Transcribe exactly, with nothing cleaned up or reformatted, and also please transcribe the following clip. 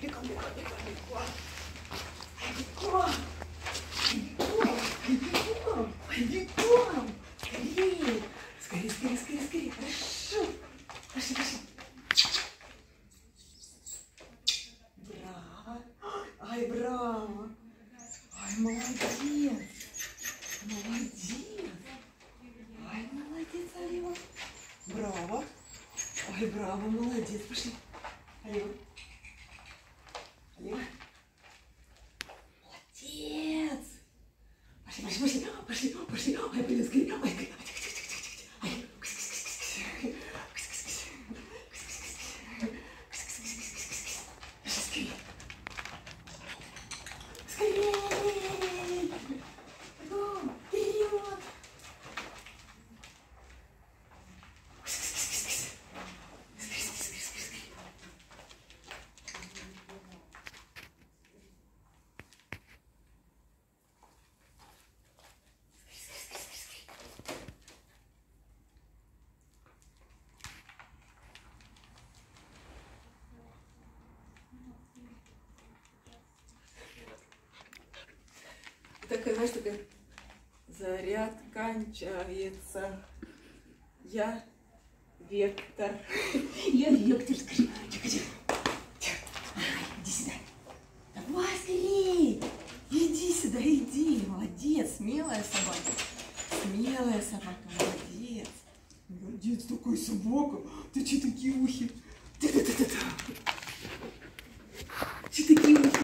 бегом, бегом, бегом, бегом. Бегом. Бегом. Бегом. Скорее. Скорее, скорее, скорее, скорее. Хорошо. Пошли, пошли. Браво. Ай, браво. Ай, молодец. Молодец. Ай, молодец, Алева. Браво. Ай, браво, молодец. Пошли. Алева. Алева. Молодец. Пошли, пошли, пошли. Пошли, пошли. Ай, блин, скорее. Ай, ай, ай. Такая, знаешь, такая, заряд кончается. Я вектор. Я вектор, скажи. Тихо, тихо. Иди сюда. Давай скорее. Иди сюда, иди. Молодец, смелая собака. Смелая собака, молодец. Молодец, такой собака. Ты че такие ухи? Ты-ты-ты-ты-ты.